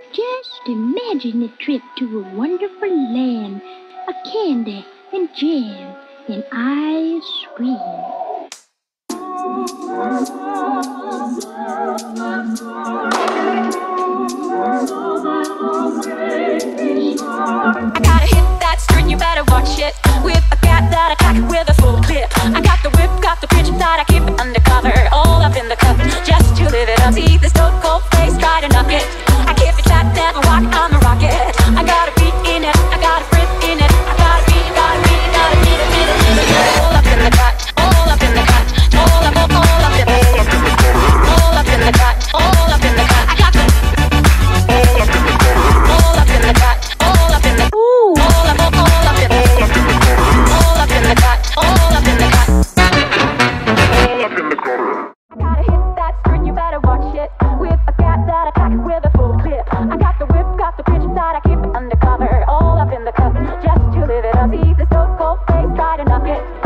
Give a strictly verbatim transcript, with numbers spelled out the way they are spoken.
Just imagine the trip to a wonderful land, a candy and jam and ice cream. I gotta hit that string, you better watch it. With a cat that attack it with a full clip. I got the whip, got the pitch that I keep it undercover. All up in the cup, just to live it up. See the stone cold face, try to knock it. I keep it tight, never walk, I'm a rocket. I got a beat in it, I got a breath in it. I got a beat, got a beat, got a beat, a beat, a beat, a beat. All up in the cut, all up in the cut. All up, all, all up in the cut. All up in the cut, all up in the cut. I got the all up in the cut. All up in the cut, all up in the ooh. All up, all, all up in the all up in the cut, all up in the cut. All up in the cut. I gotta hit that string, you better watch it. With a cat that attack it with a full clip. I got the whip, got the pitch that I keep it undercover. All up in the cup, just to live it up. See the stone cold face, try to knock it.